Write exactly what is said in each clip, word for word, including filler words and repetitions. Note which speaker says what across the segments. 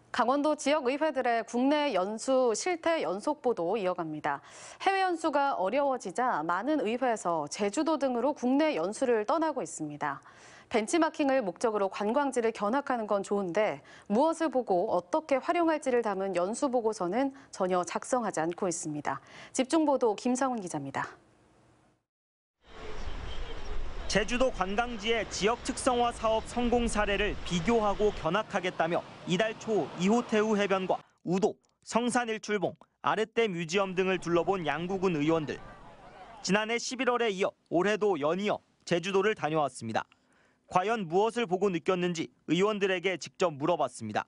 Speaker 1: 강원도 지역의회들의 국내 연수 실태 연속 보도 이어갑니다. 해외 연수가 어려워지자 많은 의회에서 제주도 등으로 국내 연수를 떠나고 있습니다. 벤치마킹을 목적으로 관광지를 견학하는 건 좋은데 무엇을 보고 어떻게 활용할지를 담은 연수 보고서는 전혀 작성하지 않고 있습니다. 집중보도 김상훈 기자입니다.
Speaker 2: 제주도 관광지의 지역 특성화 사업 성공 사례를 비교하고 견학하겠다며 이달 초 이호태우 해변과 우도, 성산일출봉, 아랫대 뮤지엄 등을 둘러본 양구군 의원들. 지난해 십일월에 이어 올해도 연이어 제주도를 다녀왔습니다. 과연 무엇을 보고 느꼈는지 의원들에게 직접 물어봤습니다.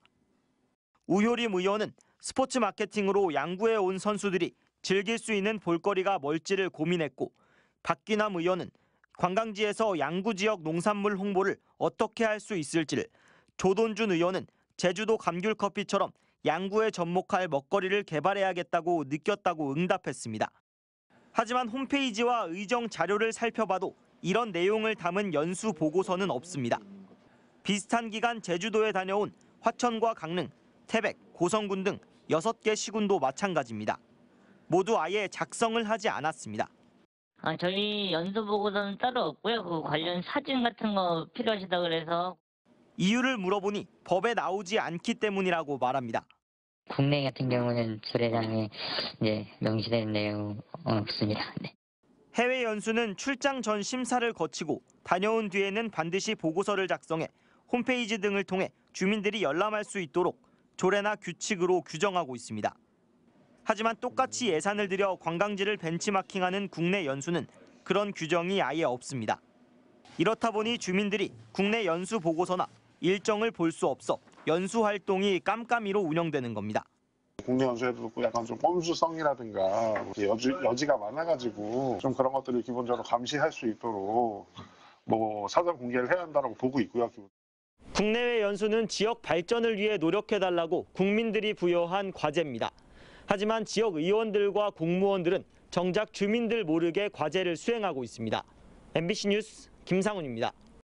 Speaker 2: 우효림 의원은 스포츠 마케팅으로 양구에 온 선수들이 즐길 수 있는 볼거리가 뭘지를 고민했고, 박기남 의원은 관광지에서 양구 지역 농산물 홍보를 어떻게 할 수 있을지를, 조돈준 의원은 제주도 감귤커피처럼 양구에 접목할 먹거리를 개발해야겠다고 느꼈다고 응답했습니다. 하지만 홈페이지와 의정 자료를 살펴봐도 이런 내용을 담은 연수 보고서는 없습니다. 비슷한 기간 제주도에 다녀온 화천과 강릉, 태백, 고성군 등 여섯 개 시군도 마찬가지입니다. 모두 아예 작성을 하지 않았습니다.
Speaker 3: 아, 저희 연수 보고서는 따로 없고요. 그 관련 사진 같은 거 필요하시다 그래서.
Speaker 2: 이유를 물어보니 법에 나오지 않기 때문이라고 말합니다.
Speaker 3: 국내 같은 경우는 조례장에 이제 명시된 내용 없습니다. 네.
Speaker 2: 해외 연수는 출장 전 심사를 거치고 다녀온 뒤에는 반드시 보고서를 작성해 홈페이지 등을 통해 주민들이 열람할 수 있도록 조례나 규칙으로 규정하고 있습니다. 하지만 똑같이 예산을 들여 관광지를 벤치마킹하는 국내 연수는 그런 규정이 아예 없습니다. 이렇다 보니 주민들이 국내 연수 보고서나 일정을 볼 수 없어 연수 활동이 깜깜이로 운영되는 겁니다.
Speaker 4: 국내 연수에도 약간 좀 꼼수성이라든가 여지, 여지가 많아가지고 좀 그런 것들을 기본적으로 감시할 수 있도록 뭐 사전 공개를 해야 한다고 보고 있고요.
Speaker 2: 국내외 연수는 지역 발전을 위해 노력해달라고 국민들이 부여한 과제입니다. 하지만 지역 의원들과 공무원들은 정작 주민들 모르게 과제를 수행하고 있습니다. 엠비씨 뉴스 김상훈입니다.